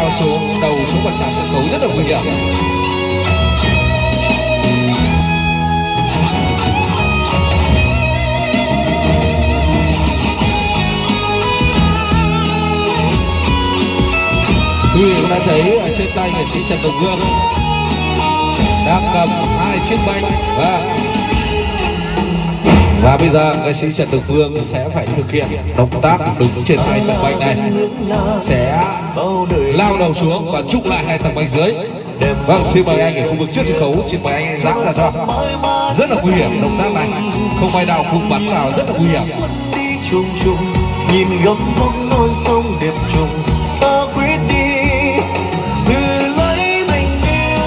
xuống đầu xuống và sàn sân khấu rất là nguy hiểm. Quý vị cũng đã thấy ở trên tay nghệ sĩ Trần Tùng Vương đang cầm 2 chiếc bánh và bây giờ nghệ sĩ Trần Tùng Vương sẽ phải thực hiện động tác đứng trên 2 tầng bánh này, sẽ lao đầu xuống và trụ lại 2 tầng bánh dưới. Vâng, xin mời anh ở khu vực trước sân khấu, xin mời anh giãn ra cho. Rất là nguy hiểm động tác này, không bay nào không bắn vào, rất là nguy hiểm. Nhìn góc vóc non sông đẹp trùng, ta quyết đi giữ lấy bình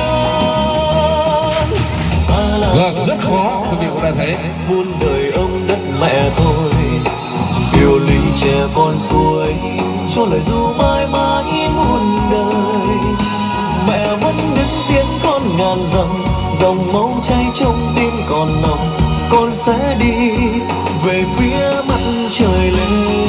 yên. Vâng, rất khó, quý vị cũng đã thấy. Muôn đời ông đất mẹ thôi, yêu lý trẻ con suối, cho lời ru mãi mãi muôn đời. Mẹ vẫn đứng tiến con ngàn dặm, dòng máu cháy trong tim còn nồng. Con sẽ đi về phía mặt trời lên.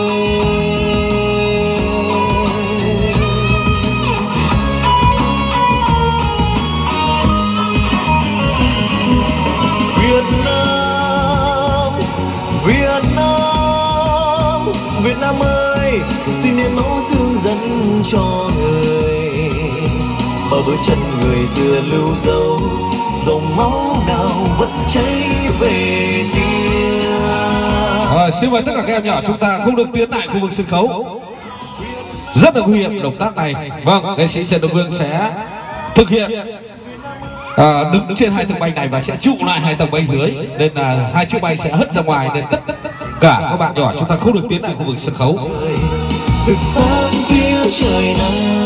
Việt Nam ơi, xin em máu xương dẫn cho người. Bao bước chân người xưa lưu dấu, dòng máu nào vẫn cháy về tia. Xin mời tất cả các em nhỏ chúng ta không được tiến lại khu vực sân khấu. Rất là nguy hiểm động tác này. Vâng, nghệ sĩ Trần Tùng Vương sẽ thực hiện đứng trên 2 tầng bánh này và sẽ trụ lại 2 tầng bánh dưới, nên là 2 chiếc bánh sẽ hất ra ngoài, nên tất cả các bạn nhỏ chúng ta không được tiến lại khu vực sân khấu. Rực sáng phía trời nắng.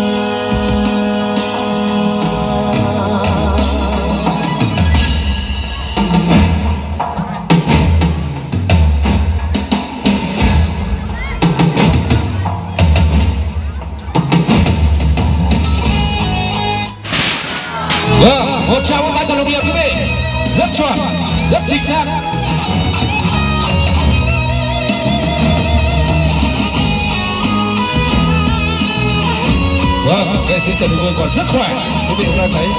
Vâng, một tràng vỗ tay thật nồng nhiệt quý vị, rất chuẩn, rất chính xác. Vâng, nghệ sĩ Trần Tùng Vương còn rất khỏe, quý vị cũng đã thấy.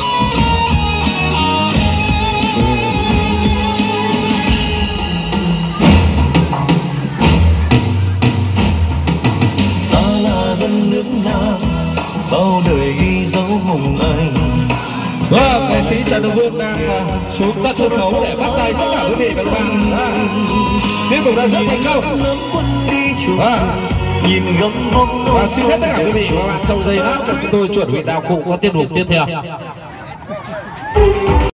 Ta là dân nước Nam, bao đời ghi dấu hùng anh. Vâng, nghệ sĩ Trần Tùng Vương đang xuống tận sân khấu để bắt tay tất cả quý vị và các bạn. Tiếp tục đã rất thành công. Và xin phép tất cả quý vị và các bạn trong giây lát cho chúng tôi chuẩn bị đạo cụ có tiết mục tiếp theo.